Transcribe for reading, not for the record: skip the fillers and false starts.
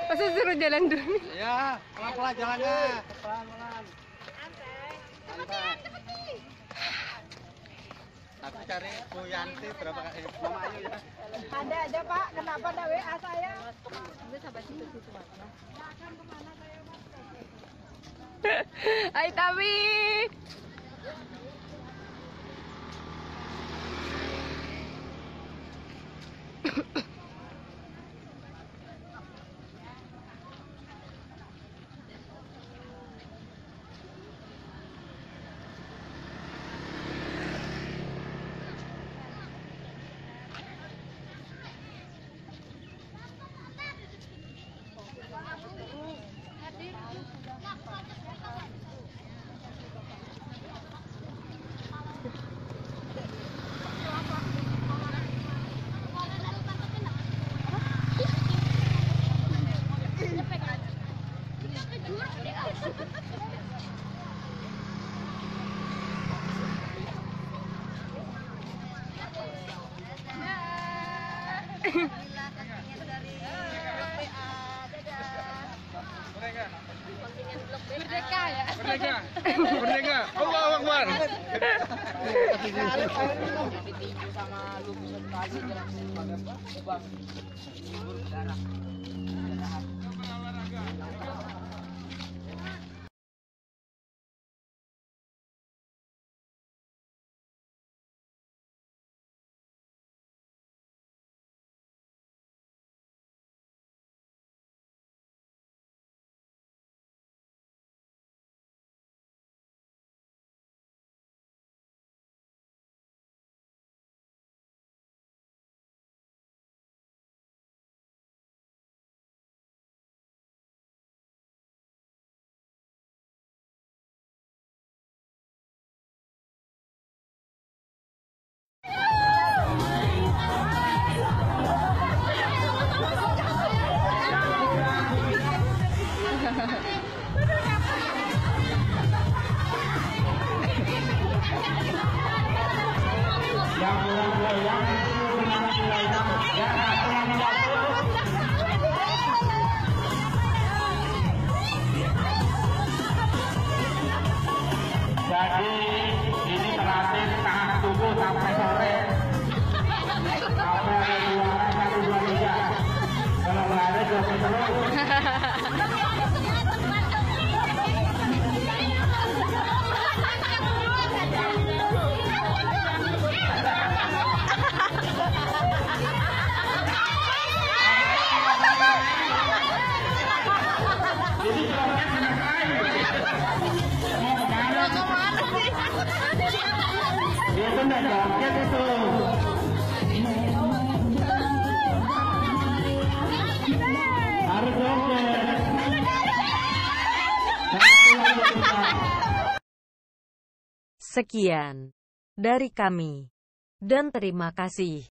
Masa suruh jalan dulu? Ya, pelan-pelan jalannya. Pelan-pelan. Santai. Aku cari Bu Yanti berapa kali? Mama Ayu ya. Ada aja Pak, kenapa ada WA saya? Hai Tami. Merdeka ya? Merdeka. Merdeka. Allahu Akbar. Sama lu bisa tadi jalan darah. Jadi ini terlatih tahan tubuh sampai sore. Sampai ada juara 1-2-3. Kalau nggak ada joget terus. Jadi joget selesai. Itu nggak joget itu. Harus joget. Sekian dari kami dan terima kasih.